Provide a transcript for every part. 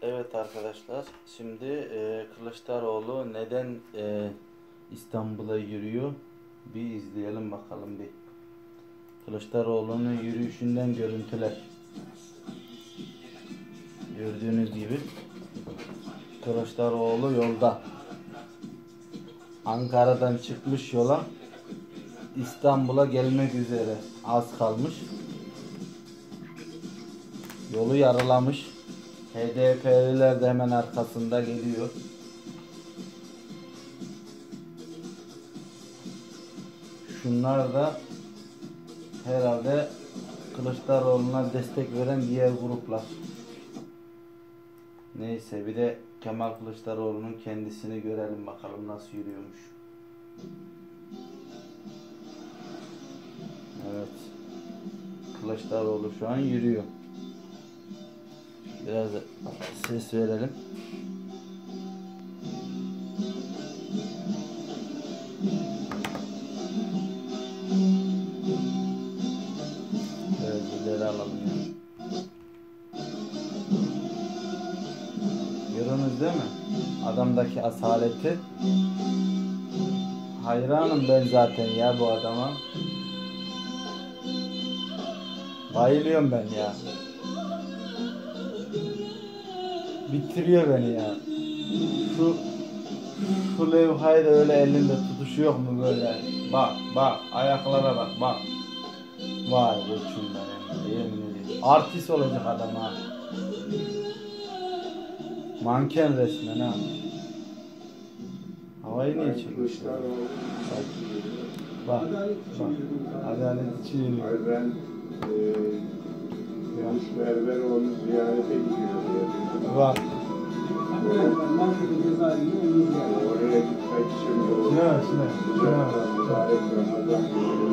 Evet arkadaşlar, şimdi Kılıçdaroğlu neden İstanbul'a yürüyor? Bir izleyelim bakalım bir. Kılıçdaroğlu'nun yürüyüşünden görüntüler. Gördüğünüz gibi Kılıçdaroğlu yolda. Ankara'dan çıkmış yola, İstanbul'a gelmek üzere. Az kalmış. Yolu yarılamış. HDP'liler de hemen arkasında geliyor. Şunlar da herhalde Kılıçdaroğlu'na destek veren diğer gruplar. Neyse, bir de Kemal Kılıçdaroğlu'nun kendisini görelim bakalım nasıl yürüyormuş. Evet. Kılıçdaroğlu şu an yürüyor. Biraz ses verelim. Evet, ileri alalım ya. Görüyorsunuz değil mi? Adamdaki asaleti. Hayranım ben zaten ya bu adama. Bayılıyorum ben ya. Bitiriyor beni ya. Şu levhayı da öyle elinde tutuşuyor mu böyle? Bak ayaklara bak. Vay koçum benim, yemin ediyorum. Artist olacak adam ha. Manken resmen ha. Havayı niye çekmişler? Bak. Adalet için yürüyor. Hayır, ben Yunus Berberoğlu ziyarete gidiyorum. Bak. Oraya gitmek için Şuna. mübarek Ramazan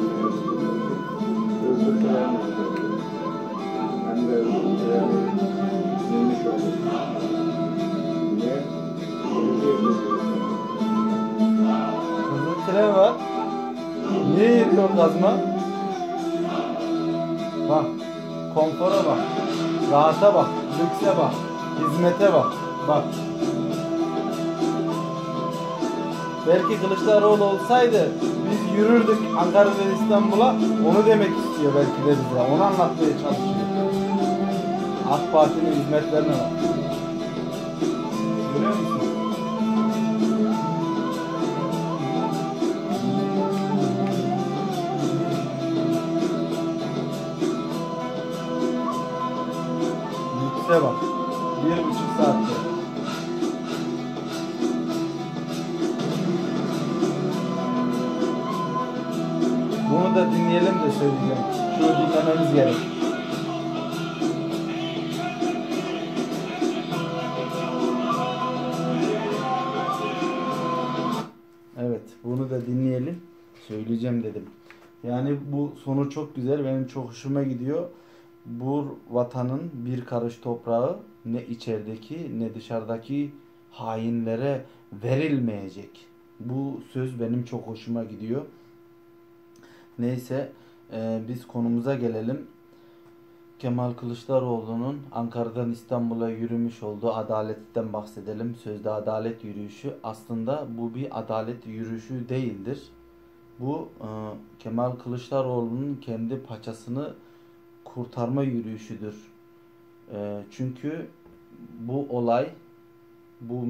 hızlı tren hem de hızlı tren binmiş oldum. Niye? Hızlı tren var. Niye yürüyor kazma? Bak. Konfora bak. Rahata bak. Lükse bak. Hizmete bak. Bak. Belki Kılıçdaroğlu olsaydı biz yürürdük Ankara'dan İstanbul'a, onu demek istiyor belki de bize. Onu anlatmaya çalışıyor. AK Parti'nin hizmetlerine bak. Görüyor musun? Lükse bak. 1,5 saatte. Bunu da dinleyelim de söyleyeceğim. Şunu dinlememiz gerek. Evet, bunu da dinleyelim. Söyleyeceğim dedim. Yani bu sonu çok güzel. Benim çok hoşuma gidiyor. Bu vatanın bir karış toprağı ne içerideki ne dışarıdaki hainlere verilmeyecek. Bu söz benim çok hoşuma gidiyor. Neyse, biz konumuza gelelim. Kemal Kılıçdaroğlu'nun Ankara'dan İstanbul'a yürümüş olduğu adaletten bahsedelim. Sözde adalet yürüyüşü. Aslında bu bir adalet yürüyüşü değildir. Bu Kemal Kılıçdaroğlu'nun kendi paçasını kurtarma yürüyüşüdür. Çünkü bu olay, bu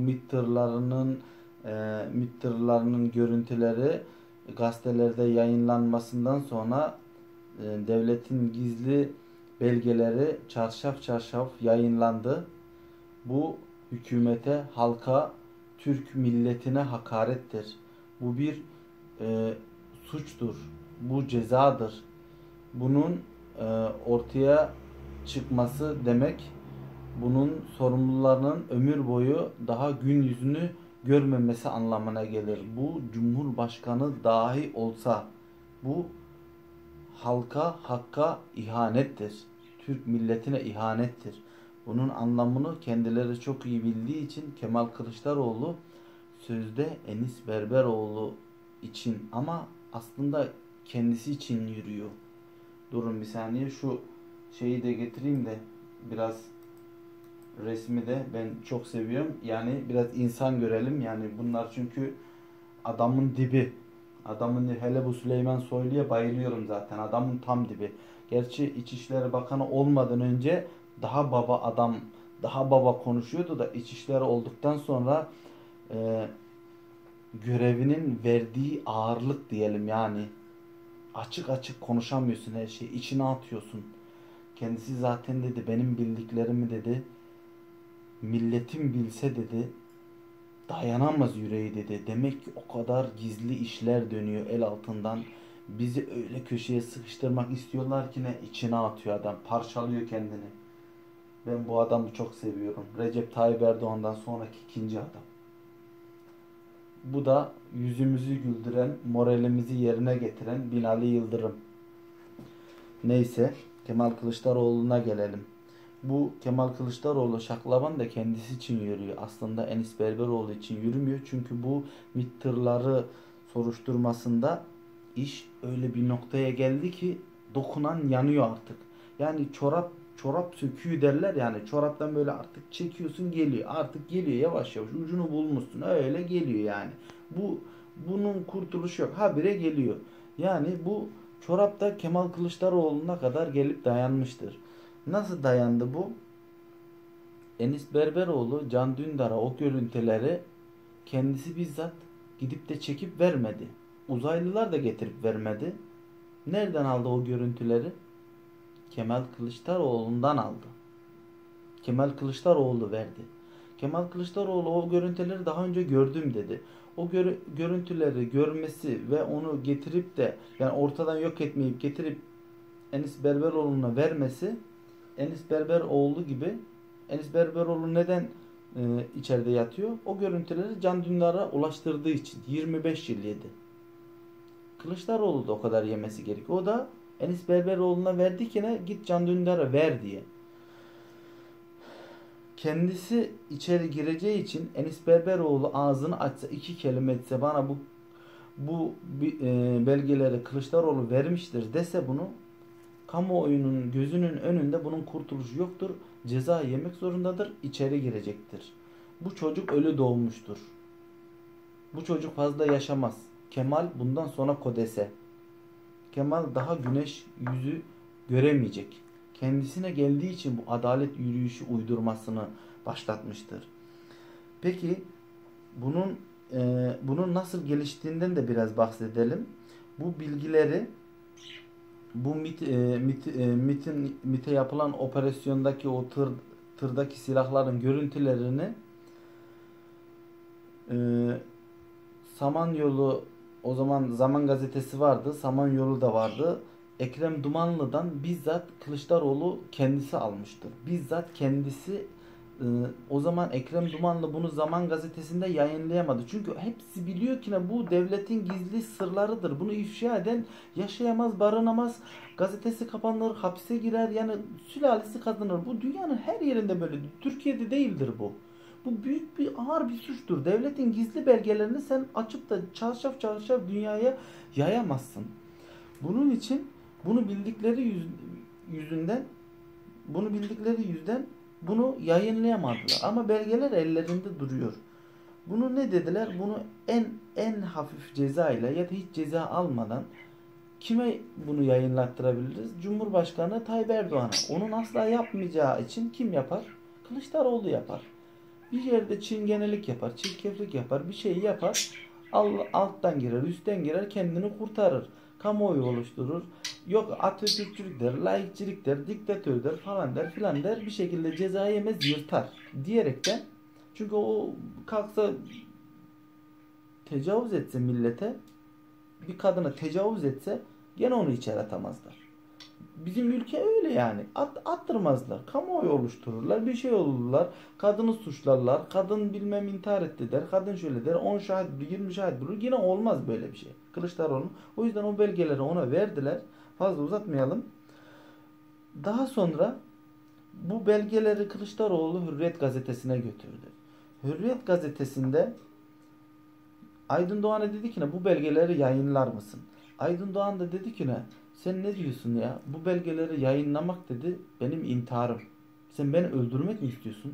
MİT tırlarının görüntüleri gazetelerde yayınlanmasından sonra devletin gizli belgeleri çarşaf çarşaf yayınlandı. Bu hükümete, halka, Türk milletine hakarettir. Bu bir suçtur. Bu cezadır. Bunun ortaya çıkması demek, bunun sorumlularının ömür boyu daha gün yüzünü görmemesi anlamına gelir. Bu Cumhurbaşkanı dahi olsa bu halka, hakka ihanettir. Türk milletine ihanettir. Bunun anlamını kendileri çok iyi bildiği için Kemal Kılıçdaroğlu sözde Enis Berberoğlu için ama aslında kendisi için yürüyor. Durun bir saniye, şu şeyi de getireyim de biraz resmi de ben çok seviyorum. Yani biraz insan görelim. Yani bunlar çünkü adamın dibi. Hele bu Süleyman Soylu'ya bayılıyorum zaten. Adamın tam dibi. Gerçi İçişleri Bakanı olmadan önce daha baba adam, daha baba konuşuyordu da İçişleri olduktan sonra e, görevinin verdiği ağırlık diyelim yani. Açık açık konuşamıyorsun her şeyi. İçine atıyorsun. Kendisi zaten dedi benim bildiklerimi dedi. Milletim bilse dedi. Dayanamaz yüreği dedi. Demek ki o kadar gizli işler dönüyor el altından. Bizi öyle köşeye sıkıştırmak istiyorlar ki ne içine atıyor adam. Parçalıyor kendini. Ben bu adamı çok seviyorum. Recep Tayyip Erdoğan'dan sonraki ikinci adam. Bu da yüzümüzü güldüren, moralimizi yerine getiren Binali Yıldırım. Neyse, Kemal Kılıçdaroğlu'na gelelim. Bu Kemal Kılıçdaroğlu şaklaban da kendisi için yürüyor. Aslında Enis Berberoğlu için yürümüyor. Çünkü bu MİT tırları soruşturmasında iş öyle bir noktaya geldi ki dokunan yanıyor artık. Yani çorap söküğü derler yani çoraptan böyle artık çekiyorsun geliyor. Artık geliyor yavaş yavaş ucunu bulmuşsun öyle geliyor yani. Bunun kurtuluşu yok. Habire geliyor. Yani bu çorapta Kemal Kılıçdaroğlu'na kadar gelip dayanmıştır. Nasıl dayandı bu? Enis Berberoğlu Can Dündar'a o görüntüleri kendisi bizzat gidip de çekip vermedi. Uzaylılar da getirip vermedi. Nereden aldı o görüntüleri? Kemal Kılıçdaroğlu'ndan aldı. Kemal Kılıçdaroğlu verdi. Kemal Kılıçdaroğlu o görüntüleri daha önce gördüm dedi. O görüntüleri görmesi ve onu getirip de yani ortadan yok etmeyip getirip Enis Berberoğlu'na vermesi Enis Berberoğlu neden içeride yatıyor? O görüntüleri Can Dündar'a ulaştırdığı için 25 yıl yedi. Kılıçdaroğlu da o kadar yemesi gerekiyor. O da Enis Berberoğlu'na verdi ki ne? Git Can Dündar'a ver diye. Kendisi içeri gireceği için Enis Berberoğlu ağzını açsa iki kelime etse bana bu belgeleri Kılıçdaroğlu vermiştir dese bunu kamuoyunun gözünün önünde bunun kurtuluşu yoktur. Ceza yemek zorundadır. İçeri girecektir. Bu çocuk ölü doğmuştur. Bu çocuk fazla yaşamaz. Kemal bundan sonra kodese. Kemal daha güneş yüzü göremeyecek. Kendisine geldiği için bu adalet yürüyüşü uydurmasını başlatmıştır. Peki bunun nasıl geliştiğinden de biraz bahsedelim. Bu bilgileri bu MİT'e yapılan operasyondaki o tırdaki silahların görüntülerini Samanyolu o zaman Zaman Gazetesi vardı. Samanyolu da vardı. Ekrem Dumanlı'dan bizzat Kılıçdaroğlu kendisi almıştır. Bizzat kendisi o zaman Ekrem Dumanlı bunu Zaman Gazetesi'nde yayınlayamadı. Çünkü hepsi biliyor ki bu devletin gizli sırlarıdır. Bunu ifşa eden yaşayamaz, barınamaz. Gazetesi kapanır, hapse girer. Yani sülalesi kazanır. Bu dünyanın her yerinde böyle. Türkiye'de değildir bu. Bu büyük bir ağır bir suçtur. Devletin gizli belgelerini sen açıp da çarşaf çarşaf dünyaya yayamazsın. Bunun için bunu bildikleri yüzden bunu yayınlayamadılar. Ama belgeler ellerinde duruyor. Bunu ne dediler? Bunu en hafif ceza ile ya da hiç ceza almadan kime bunu yayınlattırabiliriz? Cumhurbaşkanı Tayyip Erdoğan'a. Onun asla yapmayacağı için kim yapar? Kılıçdaroğlu yapar. Bir yerde çingenelik yapar, çirkeflik yapar, bir şey yapar. Alttan girer, üstten girer, kendini kurtarır. Kamuoyu oluşturur. Yok Atatürkçülük der, laikçilik der, diktatör der falan der filan der. Bir şekilde ceza yemez yırtar diyerekten. Çünkü o kalksa tecavüz etse millete, bir kadına tecavüz etse gene onu içeri atamazlar. Bizim ülke öyle yani. Attırmazlar. Kamuoyu oluştururlar. Bir şey olurlar. Kadını suçlarlar. Kadın bilmem intihar etti der. Kadın şöyle der. 10 şahit 20 şahit bulur. Yine olmaz böyle bir şey. Kılıçdaroğlu. O yüzden o belgeleri ona verdiler. Fazla uzatmayalım. Daha sonra bu belgeleri Kılıçdaroğlu Hürriyet gazetesine götürdü. Hürriyet gazetesinde Aydın Doğan'a dedi ki bu belgeleri yayınlar mısın? Aydın Doğan da dedi ki sen ne diyorsun ya? Bu belgeleri yayınlamak dedi benim intiharım. Sen beni öldürmek mi istiyorsun?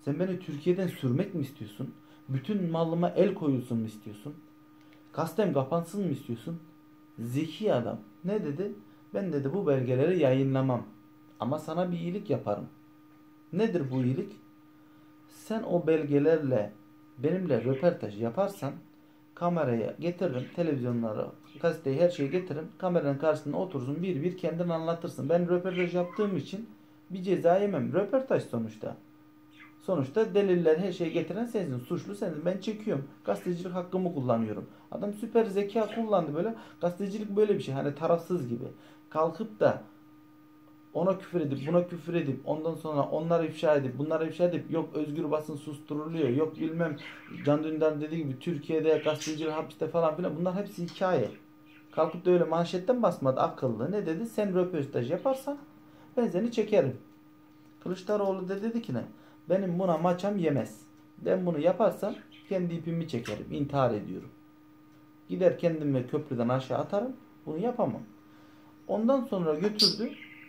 Sen beni Türkiye'den sürmek mi istiyorsun? Bütün malıma el koyulsun mu istiyorsun? Kastem kapansın mı istiyorsun? Zeki adam. Ne dedi? Ben dedi bu belgeleri yayınlamam. Ama sana bir iyilik yaparım. Nedir bu iyilik? Sen o belgelerle benimle röportaj yaparsan kameraya getiririm, televizyonlara, gazeteyi her şeyi getiririm. Kameranın karşısında oturursun bir bir kendin anlatırsın. Ben röportaj yaptığım için bir ceza yemem. Röportaj sonuçta. Sonuçta deliller her şeyi getiren sensin. Suçlu sensin. Ben çekiyorum. Gazetecilik hakkımı kullanıyorum. Adam süper zeka kullandı böyle. Gazetecilik böyle bir şey. Hani tarafsız gibi. Kalkıp da ona küfür edip buna küfür edip ondan sonra onları ifşa edip bunları ifşa edip yok özgür basın susturuluyor. Yok bilmem Can Dündar dediği gibi Türkiye'de gazeteciler hapiste falan filan. Bunlar hepsi hikaye. Kalkıp da öyle manşetten basmadı akıllı. Ne dedi? Sen röportaj yaparsan ben seni çekerim. Kılıçdaroğlu da dedi ki ne? Benim buna maçam yemez. Ben bunu yaparsam kendi ipimi çekerim. İntihar ediyorum. Gider kendimi köprüden aşağı atarım. Bunu yapamam. Ondan sonra götürdü.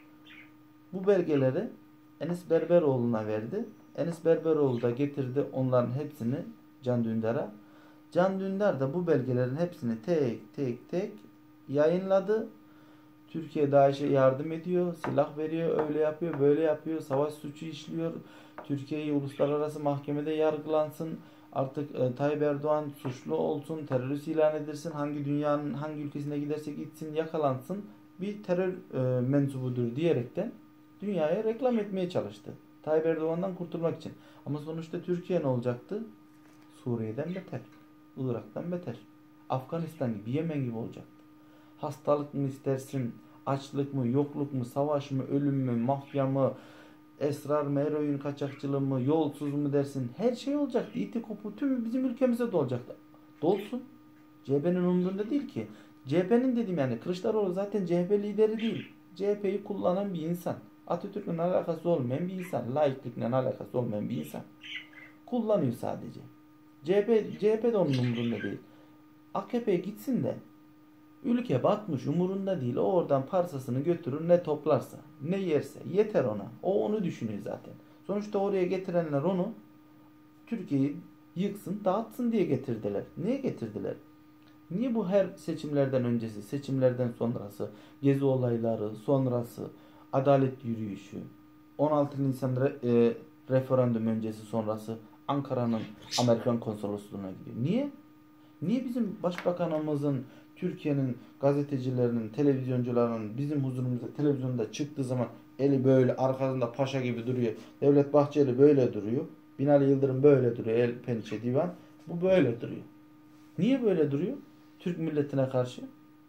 Bu belgeleri Enis Berberoğlu'na verdi. Enis Berberoğlu da getirdi onların hepsini Can Dündar'a. Can Dündar da bu belgelerin hepsini tek yayınladı. Türkiye DAEŞ'e yardım ediyor, silah veriyor, öyle yapıyor, böyle yapıyor, savaş suçu işliyor. Türkiye'yi uluslararası mahkemede yargılansın. Artık Tayyip Erdoğan suçlu olsun, terörist ilan edilsin. Hangi dünyanın hangi ülkesine giderse gitsin yakalansın. Bir terör mensubudur diyerekten dünyaya reklam etmeye çalıştı. Tayyip Erdoğan'dan kurtulmak için. Ama sonuçta Türkiye ne olacaktı? Suriye'den beter. Irak'tan beter. Afganistan gibi, Yemen gibi olacaktı. Hastalık mı istersin? Açlık mı? Yokluk mu? Savaş mı? Ölüm mü? Mafya mı? Esrar mı? Eroin kaçakçılığı mı? Yolsuz mu dersin? Her şey olacaktı. İti kopu tüm bizim ülkemize de olacaktı. Dolsun. CHP'nin umurunda değil ki. CHP'nin dediğim yani Kılıçdaroğlu zaten CHP lideri değil. CHP'yi kullanan bir insan. Atatürk'le alakası olmayan bir insan. Laiklikle alakası olmayan bir insan. Kullanıyor sadece. CHP de onun umurunda değil. AKP gitsin de ülke batmış umurunda değil. O oradan parsasını götürür ne toplarsa ne yerse yeter ona. O onu düşünüyor zaten. Sonuçta oraya getirenler onu Türkiye'yi yıksın dağıtsın diye getirdiler. Niye getirdiler? Niye bu her seçimlerden öncesi, seçimlerden sonrası, gezi olayları, sonrası, adalet yürüyüşü, 16 Nisan referandum öncesi sonrası Ankara'nın Amerikan konsolosluğuna gidiyor. Niye? Niye bizim başbakanımızın, Türkiye'nin gazetecilerinin, televizyoncularının bizim huzurumuzda televizyonda çıktığı zaman eli böyle arkasında paşa gibi duruyor. Devlet Bahçeli böyle duruyor. Binali Yıldırım böyle duruyor. El pençe divan. Bu böyle duruyor. Niye böyle duruyor? Türk milletine karşı.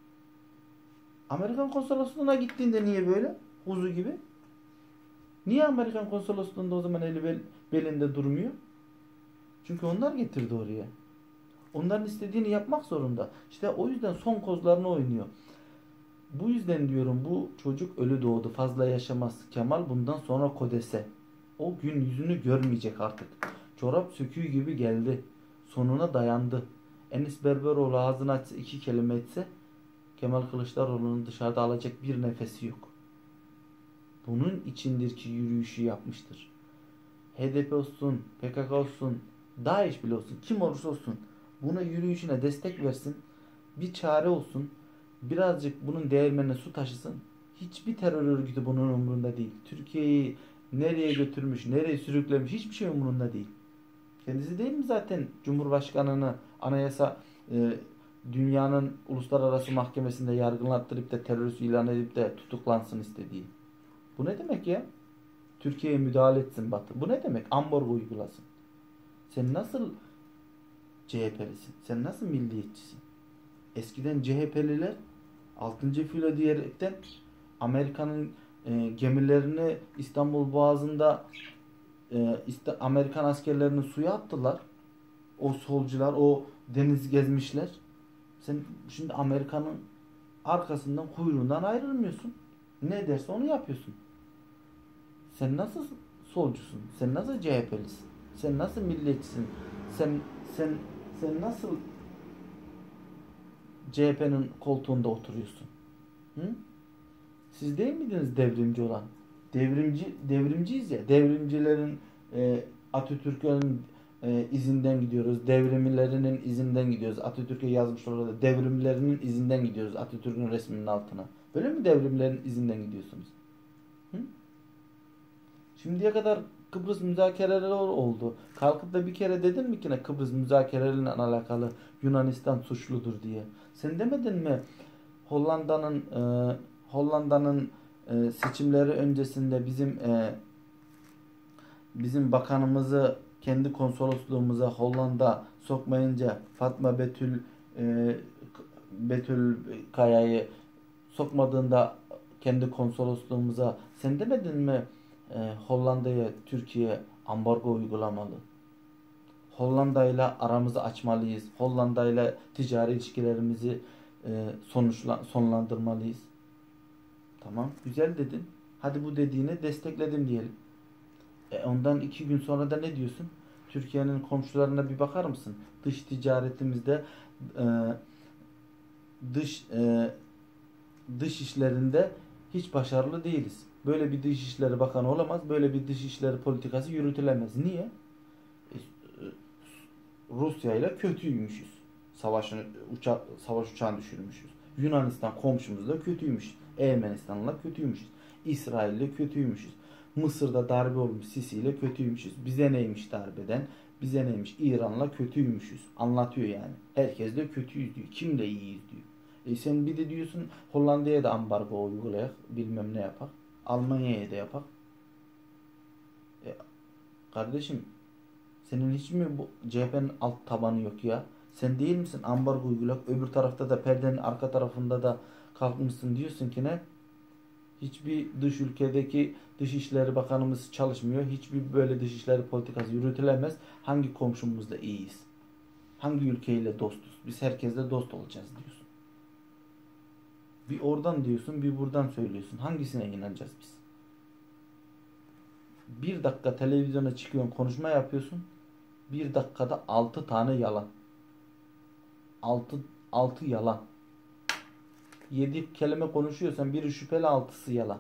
Amerikan konsolosluğuna gittiğinde niye böyle? Kuzu gibi. Niye Amerikan konsolosluğunda o zaman eli belinde durmuyor? Çünkü onlar getirdi oraya. Onların istediğini yapmak zorunda. İşte o yüzden son kozlarını oynuyor. Bu yüzden diyorum bu çocuk ölü doğdu. Fazla yaşamaz. Kemal bundan sonra kodese. O gün yüzünü görmeyecek artık. Çorap söküğü gibi geldi. Sonuna dayandı. Enis Berberoğlu ağzını açsa iki kelime etse Kemal Kılıçdaroğlu'nun dışarıda alacak bir nefesi yok. Bunun içindir ki yürüyüşü yapmıştır. HDP olsun, PKK olsun, DAEŞ bile olsun, kim olursa olsun buna yürüyüşüne destek versin. Bir çare olsun. Birazcık bunun değirmenine su taşısın. Hiçbir terör örgütü bunun umurunda değil. Türkiye'yi nereye götürmüş, nereye sürüklemiş hiçbir şey umurunda değil. Kendisi değil mi zaten Cumhurbaşkanı'nı anayasa dünyanın uluslararası mahkemesinde yargılattırıp da terörist ilan edip de tutuklansın istediği. Bu ne demek ya? Türkiye'ye müdahale etsin Batı. Bu ne demek? Ambargo uygulasın. Sen nasıl CHP'lisin? Sen nasıl milliyetçisin? Eskiden CHP'liler 6. filo diyerekten Amerika'nın gemilerini İstanbul Boğazı'nda Amerikan askerlerini suya attılar. O solcular, o deniz gezmişler. Sen şimdi Amerika'nın arkasından, kuyruğundan ayrılmıyorsun. Ne derse onu yapıyorsun. Sen nasıl solcusun? Sen nasıl CHP'lisin? Sen nasıl milliyetçisin? Sen nasıl CHP'nin koltuğunda oturuyorsun? Hı? Siz değil miydiniz devrimci olan? Devrimciyiz ya. Devrimcilerin Atatürk'ün izinden gidiyoruz. Devrimlerinin izinden gidiyoruz. Atatürk'e yazmışlar orada. Devrimlerinin izinden gidiyoruz. Atatürk'ün resminin altına. Böyle mi devrimlerin izinden gidiyorsunuz? Hı? Şimdiye kadar Kıbrıs müzakereleri oldu. Kalkıp da bir kere dedin mi ki ne Kıbrıs müzakereleriyle alakalı Yunanistan suçludur diye. Sen demedin mi Hollanda'nın seçimleri öncesinde bizim bakanımızı kendi konsolosluğumuza Hollanda sokmayınca Fatma Betül Kaya'yı sokmadığında kendi konsolosluğumuza sen demedin mi Hollanda'ya Türkiye ambargo uygulamalı? Hollanda'yla aramızı açmalıyız. Hollanda'yla ticari ilişkilerimizi sonlandırmalıyız. Tamam, güzel dedin. Hadi bu dediğini destekledim diyelim. Ondan 2 gün sonra da ne diyorsun? Türkiye'nin komşularına bir bakar mısın? Dış ticaretimizde e, dış dış işlerinde hiç başarılı değiliz. Böyle bir dışişleri bakanı olamaz. Böyle bir dışişleri politikası yürütülemez. Niye? Rusya ile kötüymüşüz. Savaş uçağını düşürmüşüz. Yunanistan komşumuzla kötüymüş. Ermenistan'la kötüymüşüz. İsrail'le kötüymüşüz. Mısır'da darbe olmuş Sisi ile kötüymüşüz. Bize neymiş darbeden? Bize neymiş? İran'la kötüymüşüz. Anlatıyor yani. Herkes de kötüyüz diyor. Kim de iyiyiz diyor. Sen bir de diyorsun Hollanda'ya da ambargo uygulayak. Bilmem ne yapak. Almanya'ya da yapak. Kardeşim senin hiç mi bu CHP'nin alt tabanı yok ya? Sen değil misin ambargo uygulak? Öbür tarafta da perdenin arka tarafında da kalkmışsın diyorsun ki ne? Hiçbir dış ülkedeki Dışişleri Bakanımız çalışmıyor. Hiçbir böyle dışişleri politikası yürütülemez. Hangi komşumuzla iyiyiz? Hangi ülkeyle dostuz? Biz herkesle dost olacağız diyorsun. Bir oradan diyorsun, bir buradan söylüyorsun. Hangisine inanacağız biz? 1 dakika televizyona çıkıyorsun, konuşma yapıyorsun. 1 dakikada 6 tane yalan. 6 yalan. 7 kelime konuşuyorsan biri şüpheli, 6'sı yalan.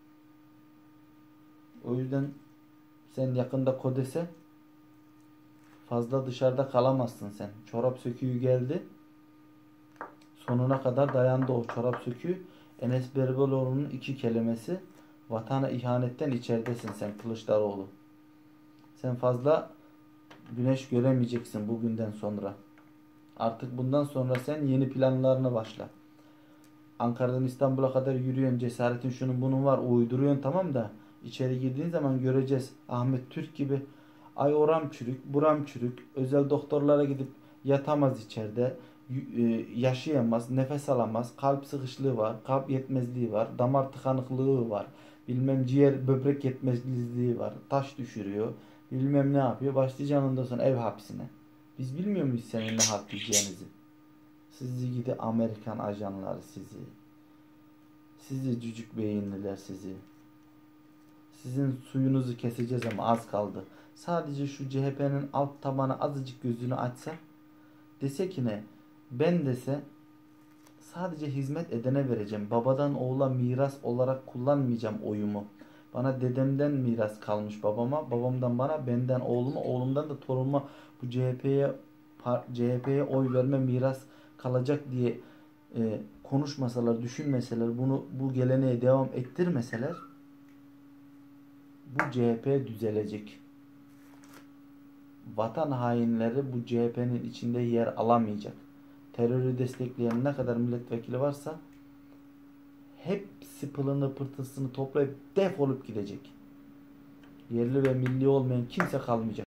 O yüzden sen yakında KODES'e fazla dışarıda kalamazsın sen. Çorap söküğü geldi. Sonuna kadar dayandı o çorap söküğü. Enes Berberoğlu'nun 2 kelimesi. Vatana ihanetten içeridesin sen Kılıçdaroğlu. Sen fazla güneş göremeyeceksin bugünden sonra. Artık bundan sonra sen yeni planlarına başla. Ankara'dan İstanbul'a kadar yürüyorsun. Cesaretin şunun bunun var. Uyduruyorsun tamam da içeri girdiğin zaman göreceğiz. Ahmet Türk gibi ay oram çürük, buram çürük. Özel doktorlara gidip yatamaz içeride. Yaşayamaz, nefes alamaz. Kalp sıkışlığı var, kalp yetmezliği var, damar tıkanıklığı var. Bilmem ciğer böbrek yetmezliği var. Taş düşürüyor. Bilmem ne yapıyor. Başlayacaksın ondan sonra ev hapsine. Biz bilmiyor muyuz senin ne halt yiyeceğinizi? Sizi gidi Amerikan ajanları sizi. Sizi cücük beyinliler sizi. Sizin suyunuzu keseceğiz ama az kaldı. Sadece şu CHP'nin alt tabanı azıcık gözünü açsa, dese ki ne? Ben dese sadece hizmet edene vereceğim. Babadan oğula miras olarak kullanmayacağım oyumu. Bana dedemden miras kalmış babama, babamdan bana, benden oğluma, oğlumdan da torunuma bu CHP'ye oy verme miras kalacak diye konuşmasalar, düşünmeseler, bu geleneğe devam ettirmeseler bu CHP düzelecek. Vatan hainleri bu CHP'nin içinde yer alamayacak. Terörü destekleyen ne kadar milletvekili varsa hepsi pılını pırtısını toplayıp defolup gidecek. Yerli ve milli olmayan kimse kalmayacak.